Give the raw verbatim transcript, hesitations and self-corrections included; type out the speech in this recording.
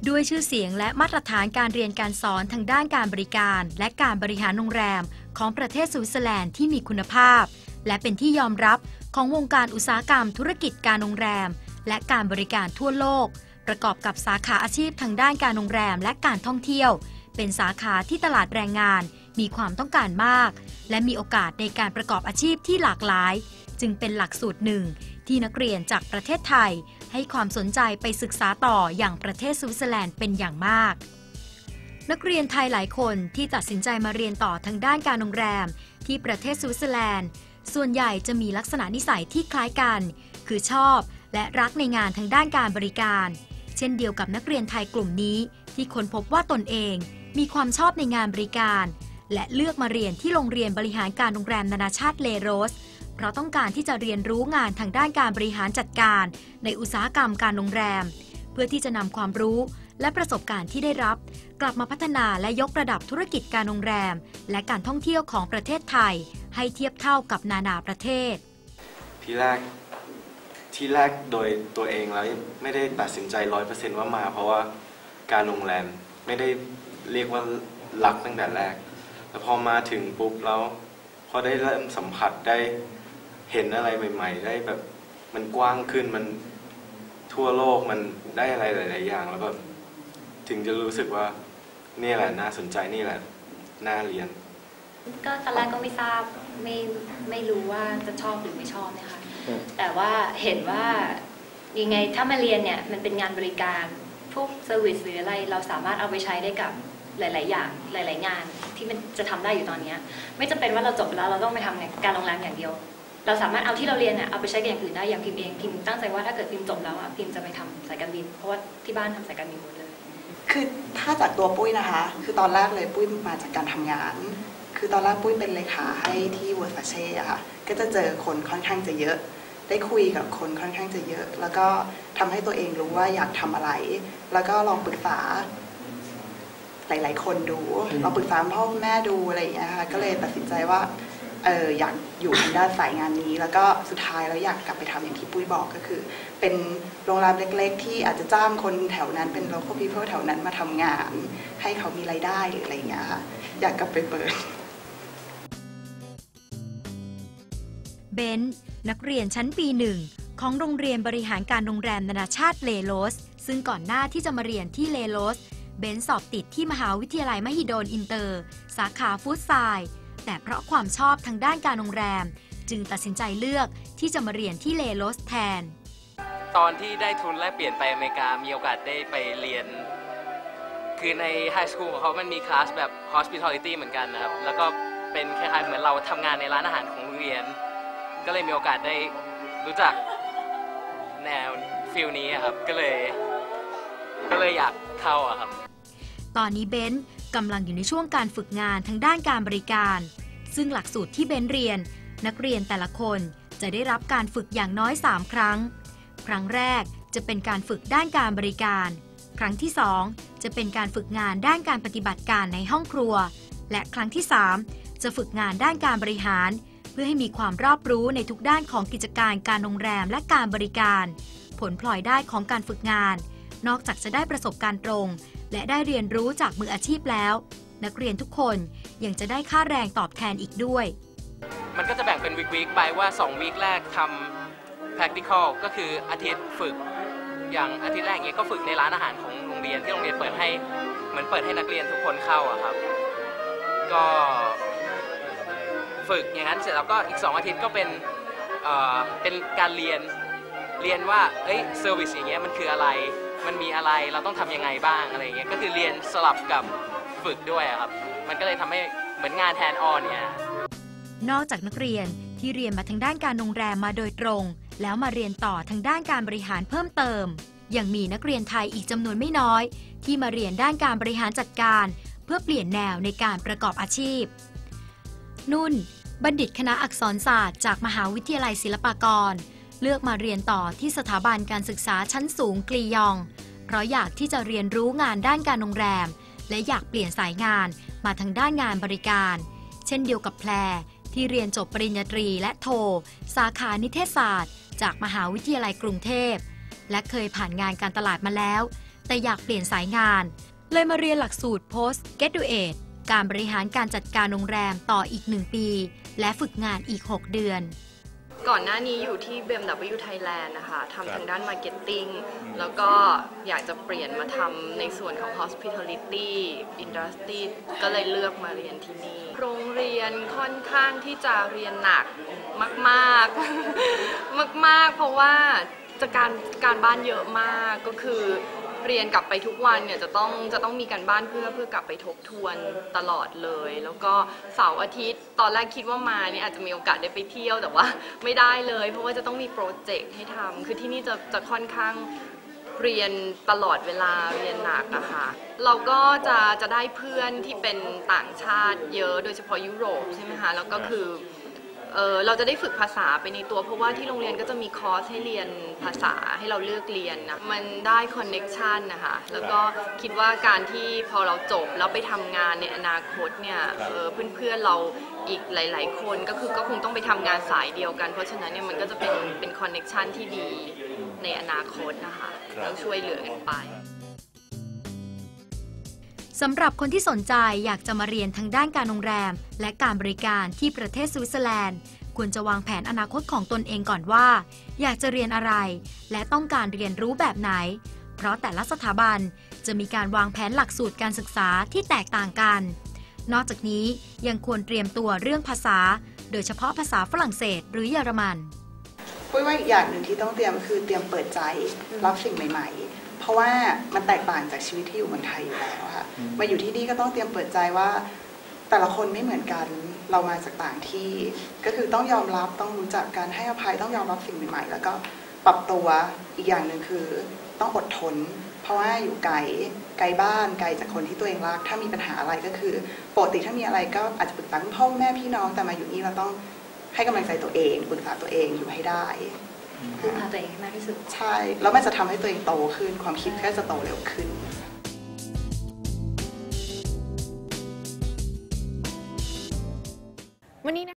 ด้วยชื่อเสียงและมาตรฐานการเรียนการสอนทางด้านการบริการและการบริหารโรงแรมของประเทศสวิตเซอร์แลนด์ที่มีคุณภาพและเป็นที่ยอมรับของวงการอุตสาหกรรมธุรกิจการโรงแรมและการบริการทั่วโลกประกอบกับสาขาอาชีพทางด้านการโรงแรมและการท่องเที่ยวเป็นสาขาที่ตลาดแรงงานมีความต้องการมากและมีโอกาสในการประกอบอาชีพที่หลากหลายจึงเป็นหลักสูตรหนึ่งที่นักเรียนจากประเทศไทยให้ความสนใจไปศึกษาต่ออย่างประเทศสวิตเซอร์แลนด์เป็นอย่างมากนักเรียนไทยหลายคนที่ตัดสินใจมาเรียนต่อทางด้านการโรงแรมที่ประเทศสวิตเซอร์แลนด์ส่วนใหญ่จะมีลักษณะนิสัยที่คล้ายกันคือชอบและรักในงานทางด้านการบริการเช่นเดียวกับนักเรียนไทยกลุ่มนี้ที่ค้นพบว่าตนเองมีความชอบในงานบริการและเลือกมาเรียนที่โรงเรียนบริหารการโรงแรมนานาชาติเลโรสเพราะต้องการที่จะเรียนรู้งานทางด้านการบริหารจัดการในอุตสาหกรรมการโรงแรมเพื่อที่จะนำความรู้และประสบการณ์ที่ได้รับกลับมาพัฒนาและยกระดับธุรกิจการโรงแรมและการท่องเที่ยวของประเทศไทยให้เทียบเท่ากับนานาประเทศที่แรกที่แรกโดยตัวเองแล้วไม่ได้ตัดสินใจร้อยเปอร์เซนต์ว่ามาเพราะว่าการโรงแรมไม่ได้เรียกว่ารักตั้งแต่แรกแต่พอมาถึงปุ๊บแล้วพอได้เริ่มสัมผัสได้เห็นอะไรใหม่ๆได้แบบมันกว้างขึ้นมันทั่วโลกมันได้อะไรหลายๆอย่างแล้วก็ถึงจะรู้สึกว่านี่แหละน่าสนใจนี่แหละน่าเรียนก็ตอนแรกก็ไม่ทราบไม่ไม่รู้ว่าจะชอบหรือไม่ชอบนะคะแต่ว่าเห็นว่ายังไงถ้ามาเรียนเนี่ยมันเป็นงานบริการพวกเซอร์วิสหรืออะไรเราสามารถเอาไปใช้ได้กับหลายๆอย่างหลายๆงานที่มันจะทำได้อยู่ตอนนี้ไม่จำเป็นว่าเราจบแล้วเราต้องไปทำการโรงแรมอย่างเดียวเราสามารถเอาที่เราเรียนเนี่ยเอาไปใช้กับอย่างอื่นได้อย่างพิมพ์เองพิมพ์ตั้งใจว่าถ้าเกิดพิมพ์จบแล้วอ่ะพิมพ์จะไปทำสายการบินเพราะว่าที่บ้านทำสายการบินหมดเลยคือถ้าจากตัวปุ้ยนะคะคือตอนแรกเลยปุ้ยมาจากการทำงานคือตอนแรกปุ้ยเป็นเลขาให้ที่เวิร์ดฟาเช่อะค่ะก็จะเจอคนค่อนข้างจะเยอะได้คุยกับคนค่อนข้างจะเยอะแล้วก็ทำให้ตัวเองรู้ว่าอยากทำอะไรแล้วก็ลองปรึกษาหลายๆคนดูลองปรึกษาพ่อแม่ดูอะไรอย่างเงี้ยค่ะก็เลยตัดสินใจว่าเอออยากอยู่ทางด้านสายงานนี้แล้วก็สุดท้ายแล้วอยากกลับไปทำอย่างที่ปุ้ยบอกก็คือเป็นโรงแรมเล็กๆที่อาจจะจ้างคนแถวนั้นเป็น local people แถวนั้นมาทำงานให้เขามีรายได้หรืออะไรอย่างเงี้ยค่ะอยากกลับไปเปิดเบนนักเรียนชั้นปีหนึ่งของโรงเรียนบริหารการโรงแรมนานาชาติเลโรสซึ่งก่อนหน้าที่จะมาเรียนที่เลโรสเบนสอบติดที่มหาวิทยาลัยมหิดลอินเตอร์สาขาฟู้ดไซน์แต่เพราะความชอบทางด้านการโรงแรมจึงตัดสินใจเลือกที่จะมาเรียนที่เลโรสแทนตอนที่ได้ทุนแลกเปลี่ยนไปอเมริกามีโอกาสได้ไปเรียนคือในไฮสคูลของเขามันมีคลาสแบบ hospitality เหมือนกันนะครับแล้วก็เป็นคล้ายๆเหมือนเราทำงานในร้านอาหารของโรงเรียนก็เลยมีโอกาสได้รู้จักแนวฟิลนี้ครับก็เลยก็เลยอยากเข้าอะครับตอนนี้เบนกำลังอยู่ในช่วงการฝึกงานทางด้านการบริการซึ่งหลักสูตรที่เบนเรียนนักเรียนแต่ละคนจะได้รับการฝึกอย่างน้อยสามครั้งครั้งแรกจะเป็นการฝึกด้านการบริการครั้งที่สองจะเป็นการฝึกงานด้านการปฏิบัติการในห้องครัวและครั้งที่สามจะฝึกงานด้านการบริหารเพื่อให้มีความรอบรู้ในทุกด้านของกิจการการโรงแรมและการบริการผลพลอยได้ของการฝึกงานนอกจากจะได้ประสบการณ์ตรงและได้เรียนรู้จากมืออาชีพแล้วนักเรียนทุกคนยังจะได้ค่าแรงตอบแทนอีกด้วยมันก็จะแบ่งเป็นวีคๆไปว่าสองวีคแรกทำ practical ก็คืออาทิตย์ฝึกอย่างอาทิตย์แรกเนี้ยก็ฝึกในร้านอาหารของโรงเรียนที่โรงเรียนเปิดให้เหมือนเปิดให้นักเรียนทุกคนเข้าอะครับก็ฝึกอย่างนั้นเสร็จแล้วก็อีกสองอาทิตย์ก็เป็นเอ่อเป็นการเรียนเรียนว่าเอ้ยเซอร์วิสอย่างเงี้ยมันคืออะไรมันมีอะไรเราต้องทำยังไงบ้างอะไรเงี้ยก็คือเรียนสลับกับฝึกด้วยครับมันก็เลยทำให้เหมือนงานแทนออนเนี่ยนอกจากนักเรียนที่เรียนมาทางด้านการโรงแรมมาโดยตรงแล้วมาเรียนต่อทางด้านการบริหารเพิ่มเติมยังมีนักเรียนไทยอีกจำนวนไม่น้อยที่มาเรียนด้านการบริหารจัดการเพื่อเปลี่ยนแนวในการประกอบอาชีพนุ่นบัณฑิตคณะอักษรศาสตร์จากมหาวิทยาลัยศิลปากรเลือกมาเรียนต่อที่สถาบันการศึกษาชั้นสูงกลียองเพราะอยากที่จะเรียนรู้งานด้านการโรงแรมและอยากเปลี่ยนสายงานมาทางด้านงานบริการเช่นเดียวกับแพรที่เรียนจบปริญญาตรีและโทสาขานิเทศศาสตร์จากมหาวิทยาลัยกรุงเทพและเคยผ่านงานการตลาดมาแล้วแต่อยากเปลี่ยนสายงานเลยมาเรียนหลักสูตร Post Graduate การบริหารการจัดการโรงแรมต่ออีกหนึ่งปีและฝึกงานอีกหกเดือนก่อนหน้านี้อยู่ที่ บี เอ็ม ดับเบิลยู Thailand นะคะทำทางด้าน Marketing แล้วก็อยากจะเปลี่ยนมาทำในส่วนของ Hospitality Industry ก็เลยเลือกมาเรียนที่นี่โรงเรียนค่อนข้างที่จะเรียนหนักมากๆ มากๆ เพราะว่าจะการการบ้านเยอะมากก็คือเรียนกลับไปทุกวันเนี่ยจะต้องจะต้องมีการบ้านเพื่อเพื่อกลับไปทบทวนตลอดเลยแล้วก็เสาร์อาทิตย์ตอนแรกคิดว่ามาเนี่ยอาจจะมีโอกาสได้ไปเที่ยวแต่ว่าไม่ได้เลยเพราะว่าจะต้องมีโปรเจกต์ให้ทำคือที่นี่จะจะค่อนข้างเรียนตลอดเวลาเรียนหนักอะค่ะเราก็จะจะได้เพื่อนที่เป็นต่างชาติเยอะโดยเฉพาะยุโรปใช่ไหมคะแล้วก็คือเออเราจะได้ฝึกภาษาไปในตัวเพราะว่าที่โรงเรียนก็จะมีคอร์สให้เรียนภาษาให้เราเลือกเรียนนะมันได้คอนเน็กชันนะคะแล้วก็คิดว่าการที่พอเราจบแล้วไปทำงานในอนาคตเนี่ยเออเพื่อนๆเราอีกหลายๆคนก็คือก็คงต้องไปทำงานสายเดียวกันเพราะฉะนั้นเนี่ยมันก็จะเป็นเป็นคอนเน็กชันที่ดีในอนาคตนะคะแล้วช่วยเหลือกันไปสำหรับคนที่สนใจอยากจะมาเรียนทางด้านการโรงแรมและการบริการที่ประเทศสวิตเซอร์แลนด์ควรจะวางแผนอนาคตของตนเองก่อนว่าอยากจะเรียนอะไรและต้องการเรียนรู้แบบไหนเพราะแต่ละสถาบันจะมีการวางแผนหลักสูตรการศึกษาที่แตกต่างกันนอกจากนี้ยังควรเตรียมตัวเรื่องภาษาโดยเฉพาะภาษาฝรั่งเศสหรือเยอรมันปุ้ยว่าอีกอย่างหนึ่งที่ต้องเตรียมคือเตรียมเปิดใจรับสิ่งใหม่ๆเพราะว่ามันแตกต่างจากชีวิตที่อยู่เมืองไทยอยู่แล้วค่ะมาอยู่ที่นี่ก็ต้องเตรียมเปิดใจว่าแต่ละคนไม่เหมือนกันเรามาจากต่างที่ก็คือต้องยอมรับต้องรู้จักการให้อภัยต้องยอมรับสิ่งใหม่ๆแล้วก็ปรับตัวอีกอย่างหนึ่งคือต้องอดทนเพราะว่าอยู่ไกลไกลบ้านไกลจากคนที่ตัวเองรักถ้ามีปัญหาอะไรก็คือปกติถ้ามีอะไรก็อาจจะปรึกษาพ่อแม่พี่น้องแต่มาอยู่นี่เราต้องให้กำลังใจตัวเองปรึกษาตัวเองอยู่ให้ได้พึ่งพาตัวเองให้มากที่สุดใช่แล้วมันจะทำให้ตัวเองโตขึ้นความคิดก็จะโตเร็วขึ้นวันนี้